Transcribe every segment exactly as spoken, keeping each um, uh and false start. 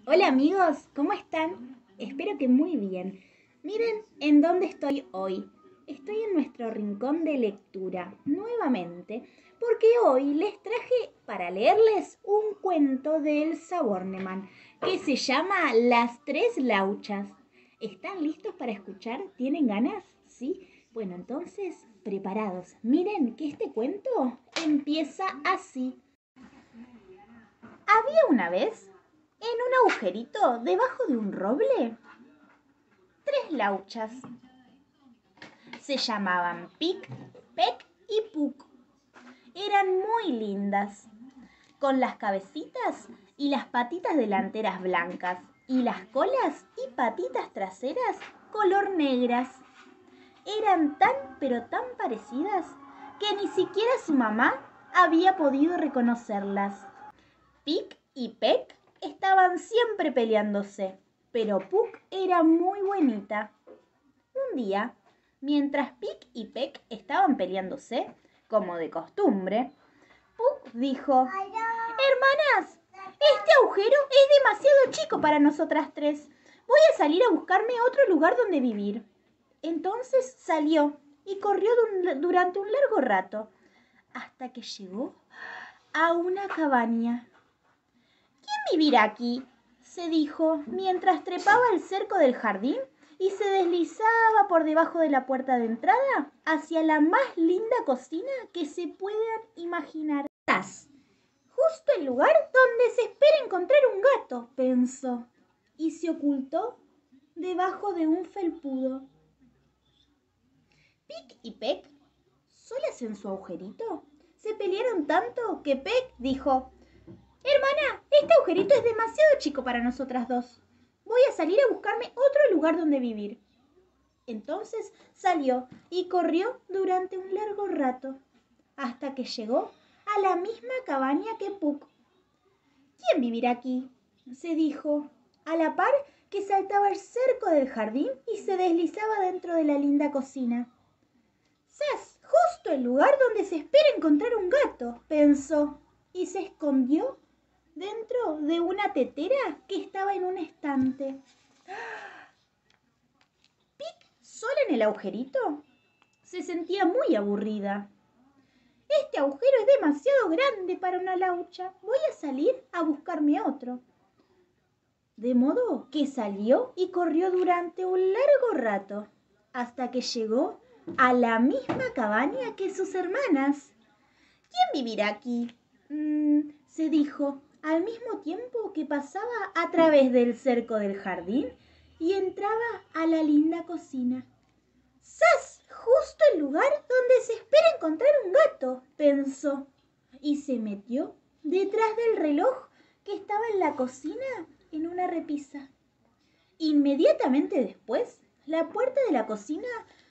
Hola amigos, ¿cómo están? Espero que muy bien. Miren en dónde estoy hoy. Estoy en nuestro rincón de lectura, nuevamente, porque hoy les traje para leerles un cuento de Elsa Bornemann que se llama Las Tres Lauchas. ¿Están listos para escuchar? ¿Tienen ganas? ¿Sí? Bueno, entonces, preparados. Miren que este cuento empieza así. Había una vez, en un agujerito debajo de un roble, tres lauchas. Se llamaban Pic, Pec y Puc. Eran muy lindas, con las cabecitas y las patitas delanteras blancas y las colas y patitas traseras color negras. Eran tan pero tan parecidas que ni siquiera su mamá había podido reconocerlas. Pic y Pec estaban siempre peleándose, pero Puc era muy buenita. Un día, mientras Pic y Pec estaban peleándose, como de costumbre, Puc dijo: Hermanas, este agujero es demasiado chico para nosotras tres. Voy a salir a buscarme otro lugar donde vivir. Entonces salió y corrió durante un largo rato, hasta que llegó a una cabaña. ¿Quién vivirá aquí?, se dijo, mientras trepaba el cerco del jardín y se deslizaba por debajo de la puerta de entrada hacia la más linda cocina que se puedan imaginar. Justo el lugar donde se espera encontrar un gato, pensó, y se ocultó debajo de un felpudo. Pic y Pec, solas en su agujerito, se pelearon tanto que Pec dijo: Hermana, este agujerito es demasiado chico para nosotras dos. Voy a salir a buscarme otro lugar donde vivir. Entonces salió y corrió durante un largo rato, hasta que llegó a la misma cabaña que Puc. ¿Quién vivirá aquí?, se dijo, a la par que saltaba el cerco del jardín y se deslizaba dentro de la linda cocina. ¡Sas! Justo el lugar donde se espera encontrar un gato, pensó, y se escondió dentro de una tetera que estaba en un estante. Pic, sola en el agujerito, se sentía muy aburrida. Este agujero es demasiado grande para una laucha. Voy a salir a buscarme otro. De modo que salió y corrió durante un largo rato, hasta que llegó a la misma cabaña que sus hermanas. ¿Quién vivirá aquí?, Mm, se dijo, al mismo tiempo que pasaba a través del cerco del jardín y entraba a la linda cocina. ¡Sas! Justo el lugar donde se espera encontrar un gato, pensó, y se metió detrás del reloj que estaba en la cocina en una repisa. Inmediatamente después, la puerta de la cocina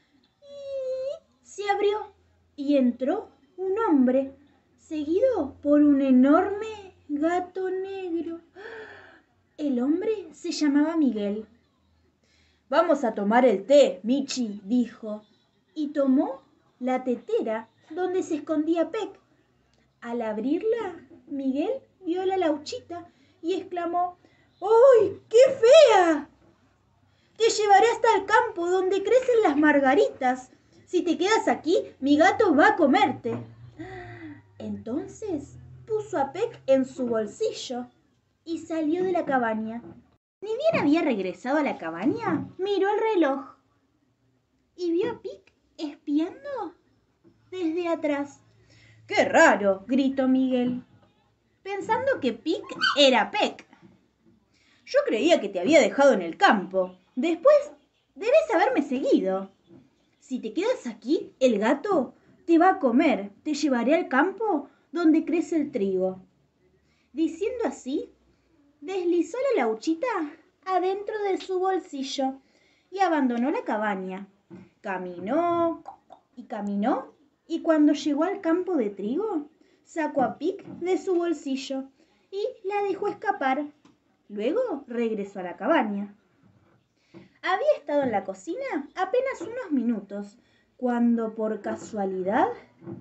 se abrió y entró un hombre, seguido por un enorme gato negro. El hombre se llamaba Miguel. Vamos a tomar el té, Michi, dijo, y tomó la tetera donde se escondía Pec. Al abrirla, Miguel vio a la lauchita y exclamó: ¡Ay, qué fea! Te llevaré hasta el campo donde crecen las margaritas. Si te quedas aquí, mi gato va a comerte. Entonces puso a Pec en su bolsillo y salió de la cabaña. Ni bien había regresado a la cabaña, miró el reloj y vio a Pic espiando desde atrás. ¡Qué raro!, gritó Miguel, pensando que Pic era Pec. Yo creía que te había dejado en el campo. Después debes haberme seguido. Si te quedas aquí, el gato te va a comer. Te llevaré al campo donde crece el trigo. Diciendo así, deslizó la lauchita adentro de su bolsillo y abandonó la cabaña. Caminó y caminó y cuando llegó al campo de trigo, sacó a Pic de su bolsillo y la dejó escapar. Luego regresó a la cabaña. Había estado en la cocina apenas unos minutos, cuando por casualidad,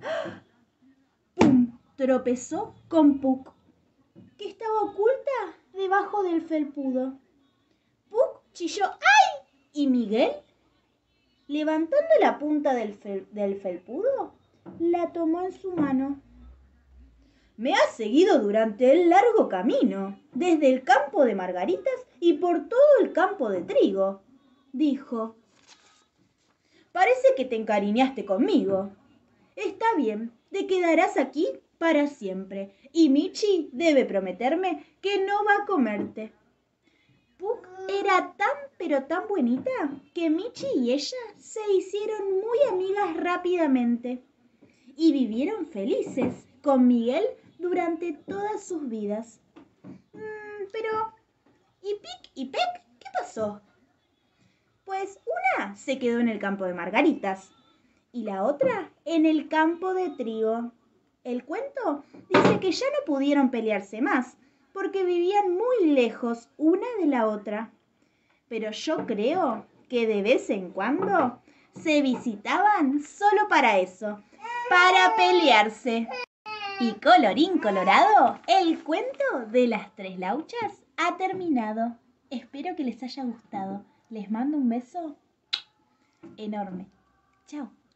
¡pum!, tropezó con Puc, que estaba oculta debajo del felpudo. Puck chilló ¡ay! Y Miguel, levantando la punta del, fel del felpudo, la tomó en su mano. Me has seguido durante el largo camino, desde el campo de margaritas y por todo el campo de trigo, dijo. Parece que te encariñaste conmigo. Está bien, te quedarás aquí para siempre y Michi debe prometerme que no va a comerte. Puck era tan pero tan bonita que Michi y ella se hicieron muy amigas rápidamente y vivieron felices con Miguel durante todas sus vidas. Mm, pero, ¿y Pic y Peck qué pasó? Pues una se quedó en el campo de margaritas y la otra en el campo de trigo. El cuento dice que ya no pudieron pelearse más porque vivían muy lejos una de la otra. Pero yo creo que de vez en cuando se visitaban solo para eso, para pelearse. Y colorín colorado, el cuento de las tres lauchas ha terminado. Espero que les haya gustado. Les mando un beso enorme. Chao.